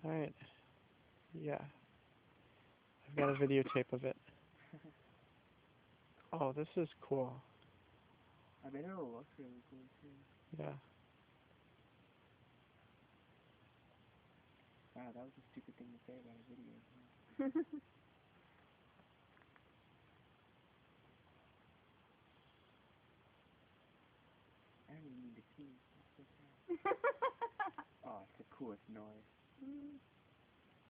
Alright. Yeah. I've got a videotape of it. Oh, this is cool. I bet it'll look really cool too. Yeah. Wow, that was a stupid thing to say about a video. I don't even need to see. That's so sad. Oh, it's the coolest noise.